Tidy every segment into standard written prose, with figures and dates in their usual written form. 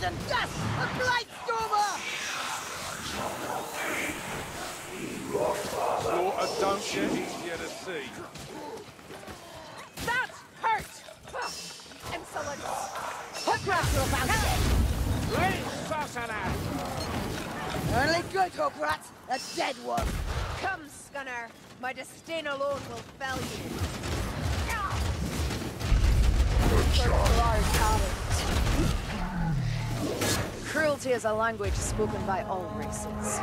poison! Yes! A Blightstormer! Slaughter don't get easier to see. That hurt! Insolence! Hookrats are about it! Great sorcerer! Only good Hookrats, a dead one! Come, Scunner. My disdain alone will fell you. Cruelty is a language spoken by all races.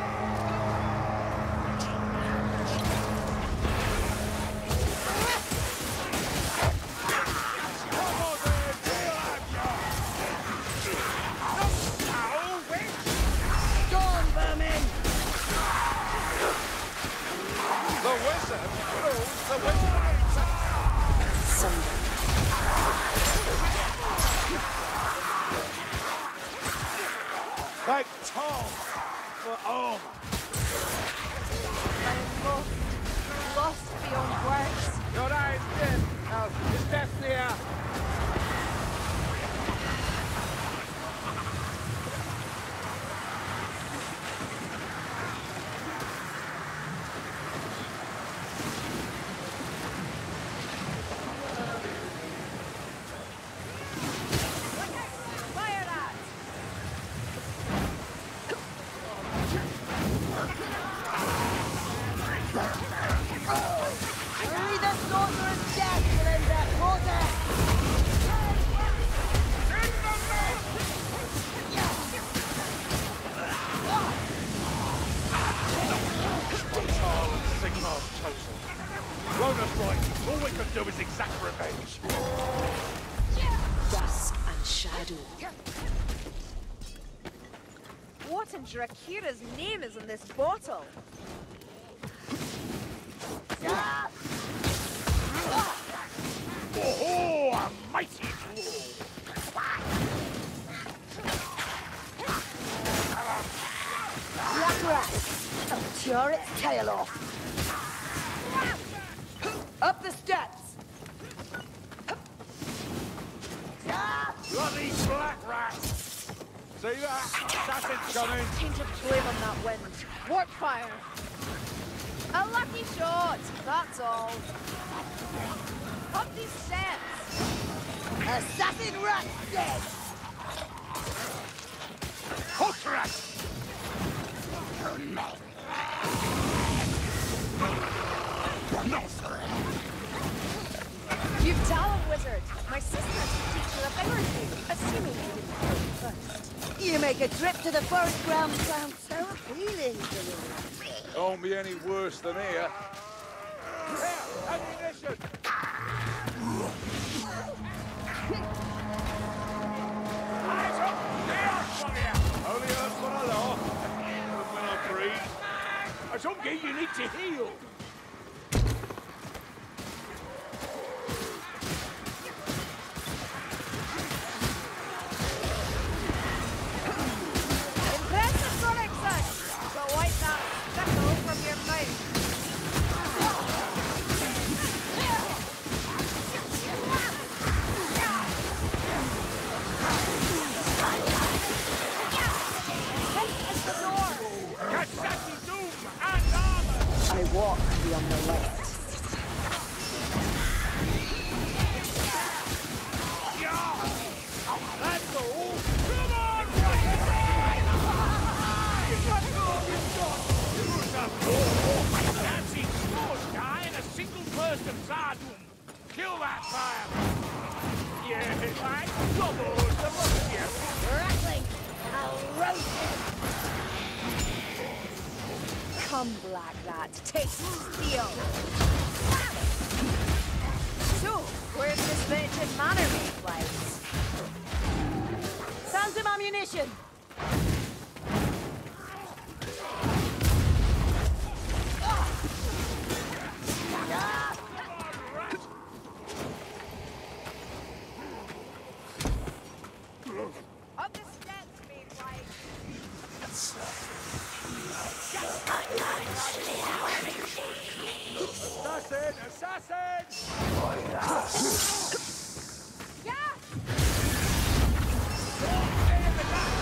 Take Tom for armor. I am lost beyond words. Your eye is dead. Now, is death near? Rona's right. All we can do is exact revenge. Dusk and shadow. What in Drakira's name is in this bottle? Oh, a mighty blow! Black rat! I'll tear its tail off! Up the steps! Bloody black rat! See that? Assassin's coming! Tainted flame on that wind. Warp fire! A lucky shot, that's all. Up these steps! Assassin rat dead! Hook rat! You've talent, wizard. My sister's the teacher of everything. Assuming you didn't know first. You make a trip to the forest ground sound so appealing to me. Don't be any worse than here. Here, ammunition! Eyes up! There, for you! Only hurts when I laugh. When I breathe. Azungi, you need to heal. Impressive, Sonic-san! So wipe that speckle from your mouth. This is the door! Katsaki Doom and armor! I walk beyond the light. That's all! Come on! Fancy Scorch guy in a single burst of Zardum! Kill that fire! Yeah, right? Double the monkey! Rattling! I'll roast it! Come, Black Rat, taste steel! So, where's this vented manor made place? Found some ammunition! Up the steps, made like... Assassin! Assassin! Yeah! Stay in the dark!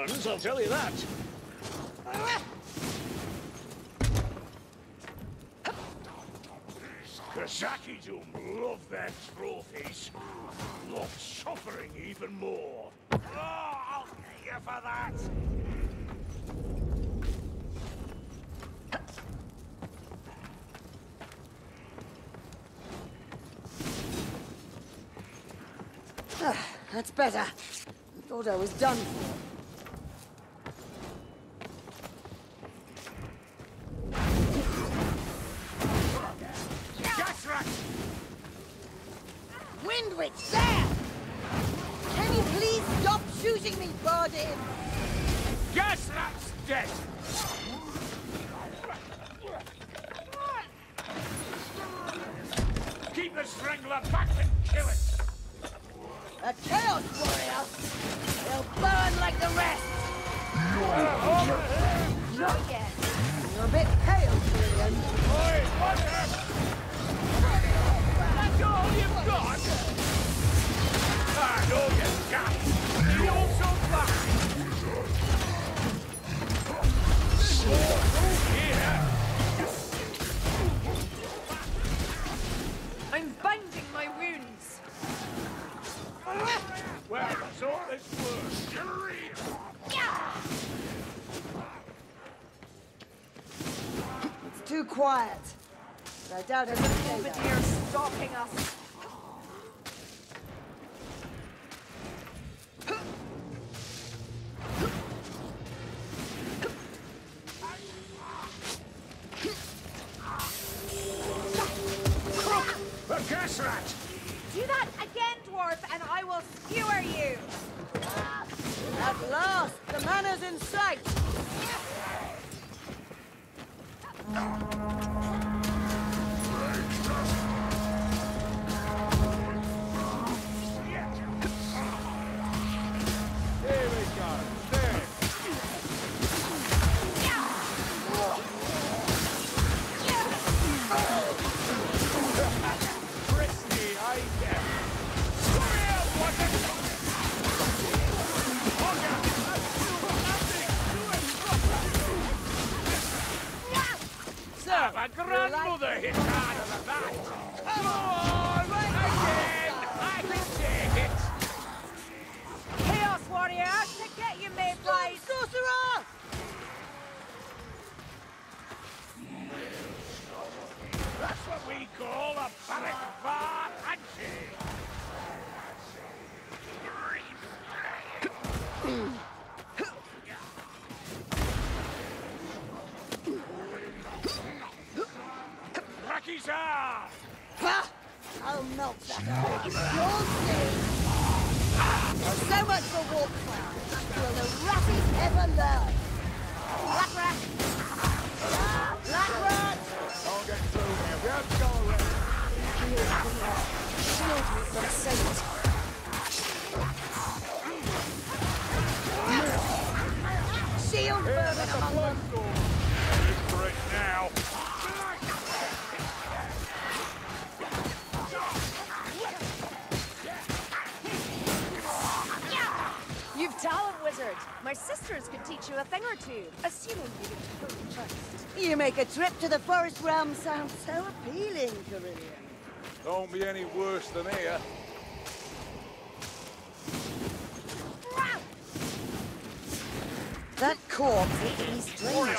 ones, I'll tell you that. Kazaki don't love their trophies. Love suffering even more. Oh, I'll get you for that! That's better. I thought I was done for. Gas rat! Windwitch, there! Can you please stop shooting me, Bardin? Gas rat's dead! Keep the strangler back and kill it! A Chaos Warrior! They'll burn like the rest! Not yet. You're a bit pale, Tyrion. Oi, what the? That's all you've got? Ah, no, you can't. You're also blind. Here. I'm binding my wounds. Well, so this was. It's too quiet. But I doubt it's okay. Bombardier stalking us. A gas rat! Do that again, dwarf, and I will skewer you. At last, the manor's in sight! Here we go. There. Christy, I get. Warrior, what a... Hogger, Sir, have a grandmother hit harder than that. Come on, again. I can take it. Chaos Warrior, to get you, Mayflies. Sorcerer! That's what we call a barrack bar handshake. Rocky's off! Ha! I'll melt that up. You'll see. So much for Warpfire. Will the ratties ever learn? Black rat! Black rat! Don't get through here. We have to go already. Shield me from Saint. Shield vermin among them. Ready for it now. You've talent, wizard. My sisters could teach you a thing or two. Assuming you get to go first. You make a trip to the forest realm sound so appealing, Carillion. Don't be any worse than here. That corpse is strange.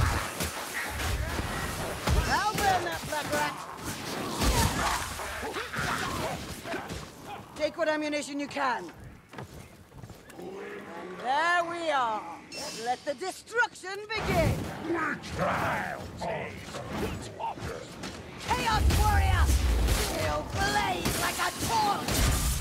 I'll burn that black rat. Take what ammunition you can. And there we are. Let the destruction begin. Chaos Warrior! You'll blaze like a torch!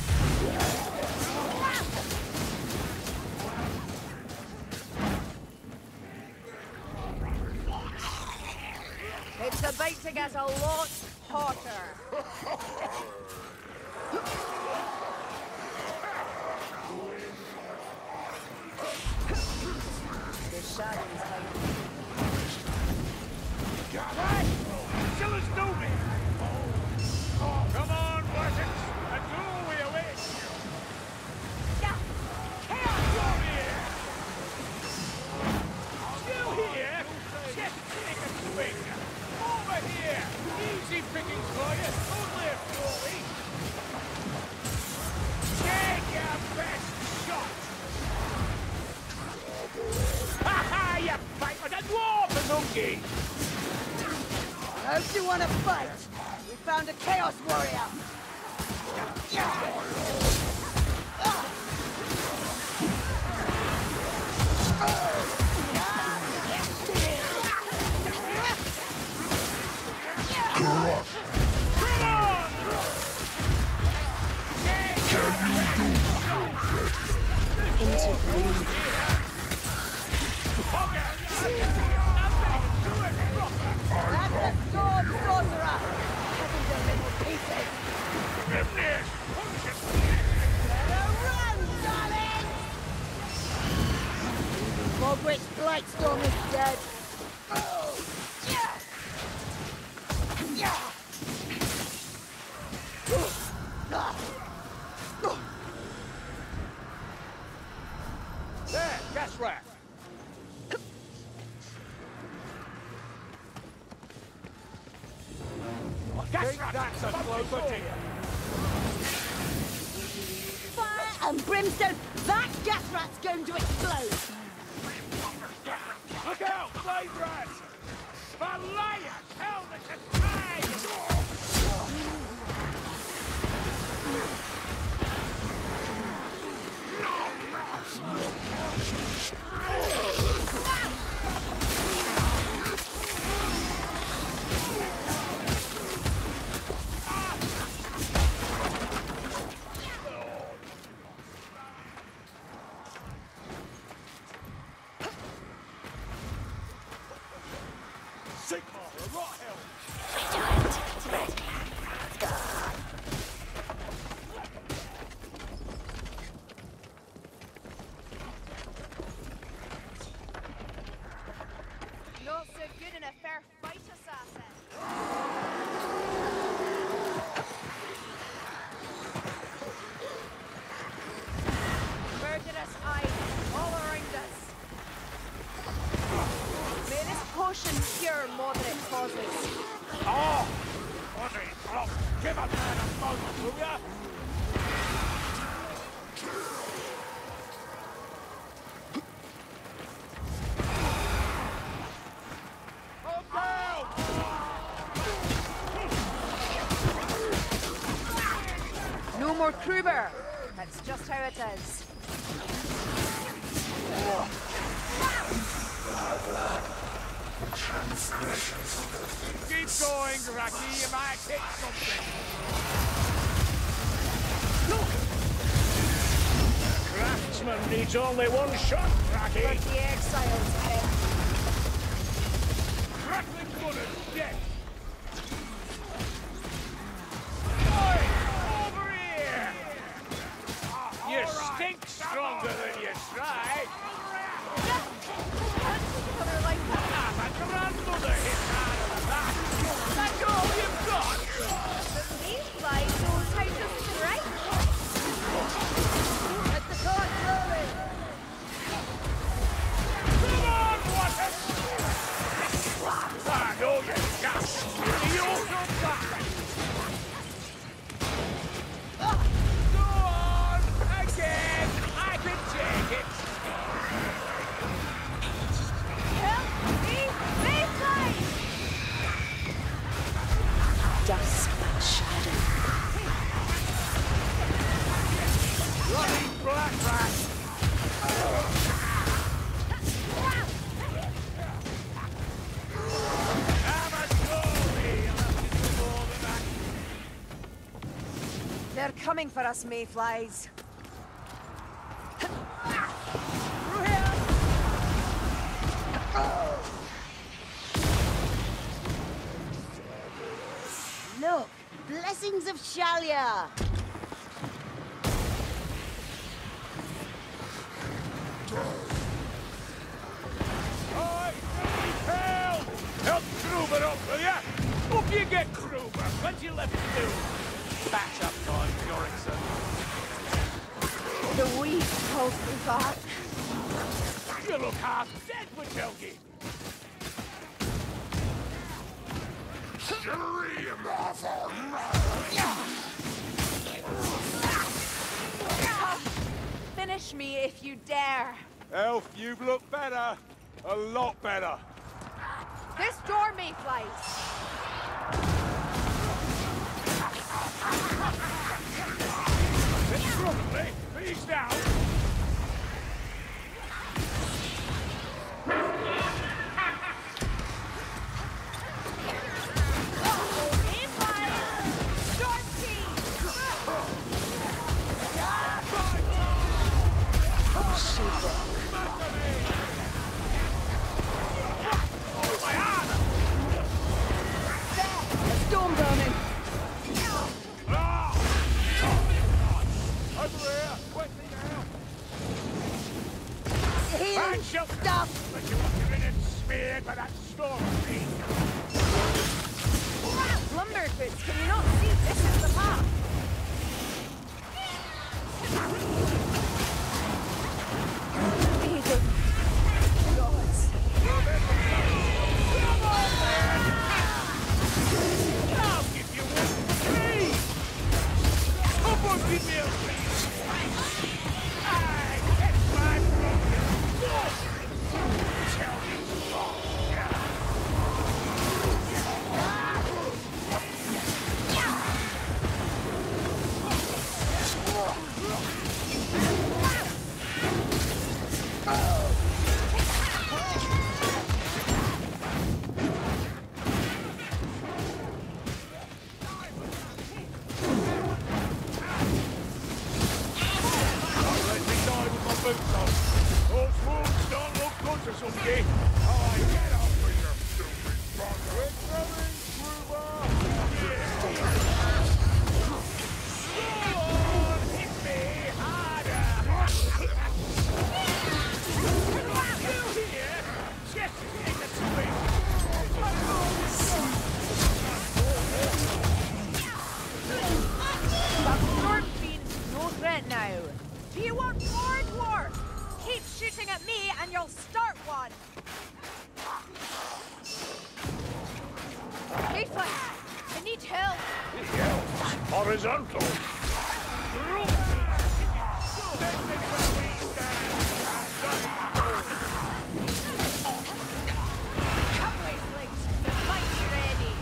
It's about to get a lot hotter. The shadows hide. Right! Kill us, do me! Come on, Buzzards! A duel we await! Yeah. Chaos! Warrior! Donkey! Those who want to fight, we found a Chaos Warrior. Into green. That's a sword sorcerer. Cutting them little pieces. Better run, darling! Mogwitch Blightstorm is dead. There, gas rat! Gas rat! That's a closer dear! Fire and brimstone! That gas rat's going to explode! Look out, flame rats! Valaya, hell, that's a tide! Sigmar, a rot hell! Not so good in a fair fight, assassin. Murderous eyes all around us. May this potion cure moderate causes. Oh! Audrey, look, give a man a moment, will ya? No more Kruber. That's just how it is. Keep going, Raki, you might hit something. Craftsman needs only one shot, Raki. The exiles head. Crackling blood and death. Oi, over here! You stink stronger than you try. Another like that. Ah, my grandmother hit harder than that. That's all you've got. These flies knows how to strike. Let the card rolling! Come on, Watson! I know you gas. You'll come back. Go on, again. I can take it. Help me, Mayflies! Dusk and shadow. Bloody black rat. I'm a goalie. I'll have to do more than that. They're coming for us, Mayflies. Look! Blessings of Shalia! Oi, help! Help Kruber up, will ya? Up you get, Kruber. Plenty left to do. Patch up time, Jorikson. The weed calls me back. You look half dead, Matilgi. Finish me if you dare. Elf, you look better. A lot better. This door mayflies. It's roughly. Please now. Storm burning. Over here. Quickly now. Healing Shelter. stuff. But you want to get it smeared by that storm fiend. Lumberboots, can you not see this is the map? Gods. I'll give you one. Please. Someone give me a please. Get my broken. Tell me wrong. Boots on. Those wounds don't look good to somebody. Oh, get off with your stupid front. We're coming, Screwball. Go on, hit me harder. You here? Just take a swing. That storm fiend's no threat now. Do you want more dwarf? Keep shooting at me and you'll start one. Mayfly, I need help. Horizontal. Wavelings, the fight's ready.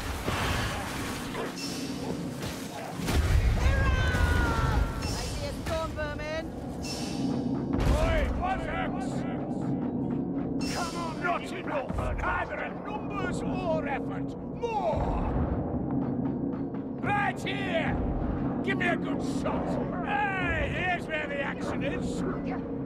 I see a storm vermin. Oi, what's Come on, not enough. Either in numbers or effort. More! Right here! Give me a good shot. Hey, here's where the action is.